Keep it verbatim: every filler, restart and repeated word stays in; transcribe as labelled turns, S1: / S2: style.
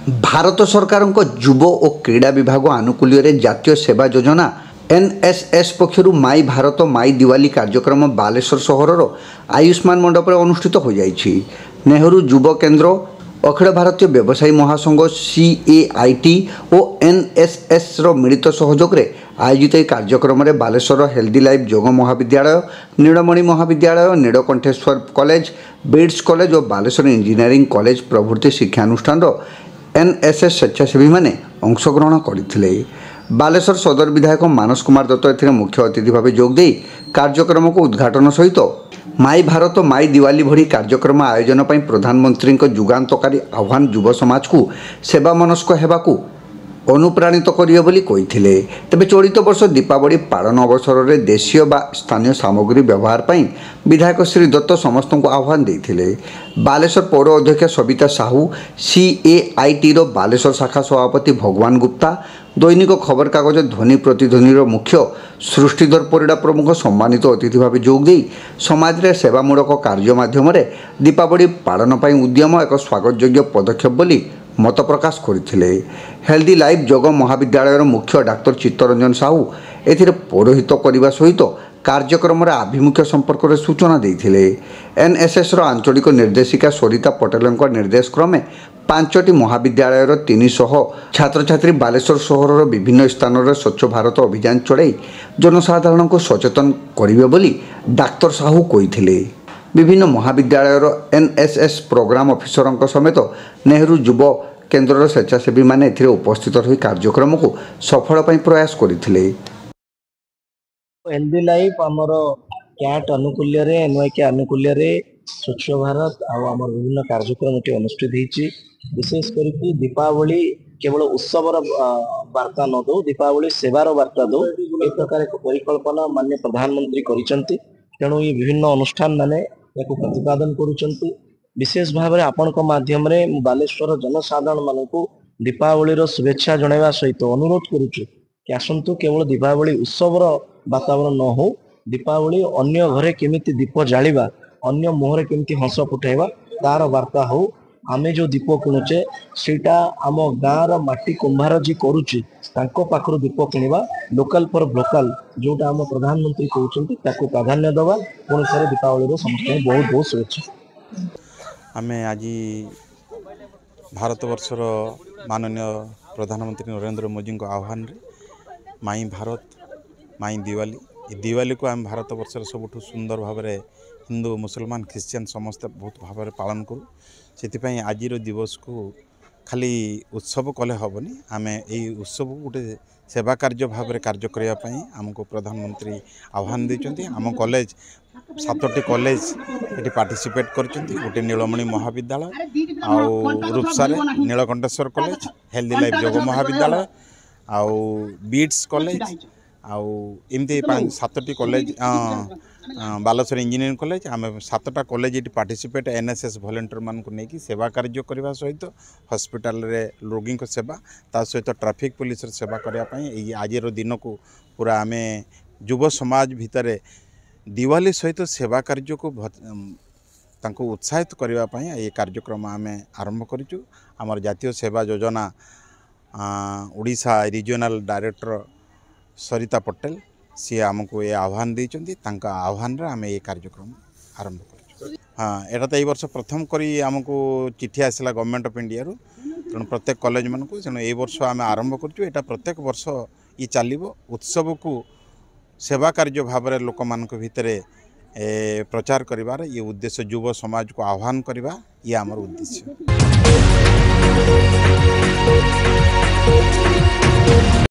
S1: भारत सरकार युव और क्रीड़ा विभाग आनुकूल्य जातीय सेवा योजना एनएसएस पक्षर माई भारत माई दिवाली कार्यक्रम बालेश्वर सहर आयुष्मान मंडप अनुष्ठित हो जाइछि। नेहरू युव केन्द्र अखिल भारतीय व्यवसायी महासंघ सीएआईटी और एनएसएस मिलित सहयोग में आयोजित यह कार्यक्रम में बालेश्वर हेल्दी लाइफ योग महाविद्यालय, नीलमणि महाविद्यालय, नीलकंठेश्वर कॉलेज, बिड्स कॉलेज और बालेश्वर इंजीनियरिंग कॉलेज प्रभृति शिक्षानुष्ठान एनएसएस स्वेच्छासेवी मैंने अंशग्रहण करते। बालेश्वर सदर विधायक मानस कुमार दत्त एथिरे मुख्य अतिथि भाव जोगदे कार्यक्रम को उद्घाटन सहित माई भारत माई दिवाली भली कार्यक्रम आयोजन पर प्रधानमंत्री जुगान्तकारी आह्वान युव समाज को सेवा मनस्क होगाकू अनुप्राणित करिवे बोली कहिथिले। तबे चलित वर्ष दीपावली पालन अवसर में देशीय बा स्थानीय सामग्री व्यवहार पर विधायक श्री दत्त समस्त को आह्वान देथिले। बालेश्वर पौर अध्यक्ष सविता साहू, सीएआईटी रो बालेश्वर शाखा सभापति भगवान गुप्ता, दैनिक खबर कागज ध्वनि प्रतिध्वनि मुख्य सृष्टिधर परिड़ा प्रमुख सम्मानित अतिथि भाव जोगदे समाज रे सेवामूलक कार्य माध्यम दीपावली पालन पर उद्यम एक स्वागतयोग्य पदक्षेप बोली मत प्रकाश करथिले। हेल्दी लाइफ योग महाविद्यालय मुख्य डाक्टर चित्तरंजन साहू एथिरे पौरोहित करने सहित कार्यक्रम आभिमुख्य संपर्क में सूचना देथिले। एनएसएस रो आंचलिक निर्देशिका सरिता पटेल निर्देश क्रमे पांचटी महाविद्यालय तीन सौ छात्र छात्री बालेश्वर सहर विभिन्न स्थान में स्वच्छ भारत अभियान चलाई जनसाधारण को सचेतन करिवे बोली डाक्टर साहू कहिथिले। विभिन्न महाविद्यालय एनएसएस प्रोग्राम ऑफिसर समेत नेहरू युव केन्द्र स्वेच्छासेवी मैंने उपस्थित रही कार्यक्रम को सफल प्रयास करथिले।
S2: हेल्दी लाइफ आमर कैट अनुकूल्य रे एनवाईके अनुकूल्य रे स्वच्छ भारत आम विभिन्न कार्यक्रम अनुष्ठित होती। विशेष करके दीपावली केवल उत्सवर वार्ता न दो, दीपावली सेवार वार्ता दो, एक प्रकार एक परिकल्पना माननीय प्रधानमंत्री करिसेंती। तेणु ये विभिन्न अनुष्ठान माने याको प्रतिपादन करुचंती। विशेष भाव में आपण माध्यम रे बालेश्वर जनसाधारण मानकू दीपावली शुभेच्छा जणाइबा सहित अनुरोध करुचु कि आसंतु केवल दीपावली उत्सवर वातावरण न हो, दीपावली अन्य घरे केमिति दीप जालिबा, अन्य मुहरे केमिति हंस फुटाइबा तार वार्ता हो। आमे जो दीप किणुचे सेटा आम गाँव माटी कुंभार जी करुची तांको पाखरु दीप किणवा, लोकल फॉर भोकाल जोटा आम प्रधानमंत्री कहते ताको प्राधान्य दवा। पुणी थे दीपावली समस्त बहुत बहुत शुभेच्छा।
S3: आम आज भारतवर्षर माननीय प्रधानमंत्री नरेंद्र मोदी को आह्वान रे माई भारत माई दिवाली दिवाली को आम भारतवर्षर सबुठ सुंदर भाव में हिंदू मुसलमान ख्रीस्टियान समस्ते बहुत भाव में पालन करूँ। से आज दिवस को खाली उत्सव कले हेनी, आम यही उत्सव गोटे सेवा कार्य भाव में कार्य करने आमको प्रधानमंत्री आह्वान देते। आम कॉलेज सातटी कॉलेज ये पार्टिसिपेट करछंती। गोटे नीलमणि महाविद्यालय आउ रूपसारे Nilakantheswar college, healthy life Yoga Mahavidyalaya आउ बीड्स कॉलेज आउ एमती सातटी कॉलेज बालेश्वर इंजीनियरिंग कॉलेज आम सातटा कॉलेज ये पार्टिसिपेट एनएसएस वॉलंटियर मान को लेकिन सेवा कार्य करने सहित हॉस्पिटल रे रोगी को सेवा ता सहित ट्रैफिक पुलिस सेवा करने आज दिन को पूरा आम युव समाज भितर दिवाली सहित सेवा कार्य को तांको उत्साहित करने ये कार्यक्रम आम आरंभ करूँ। आमर जातीय सेवा योजना ओडिशा रीजनल डायरेक्टर सरिता पटेल सी आमको ये आह्वान देइचंती। तांका आह्वान रे आम ये कार्यक्रम आरंभ कर। हाँ, एटा तो ये वर्ष प्रथम करी आमको चिठी आसला गवर्नमेंट ऑफ इंडिया रु, तेणु प्रत्येक कॉलेज मान को तेणु ये वर्ष आम आरंभ करूँ। एटा प्रत्येक वर्ष ये चलो उत्सव को सेवा कार्य भाव में लोक मान भितर प्रचार करिवार ये उद्देश्य युव समाज को आह्वान करवा ये आमर उद्देश्य।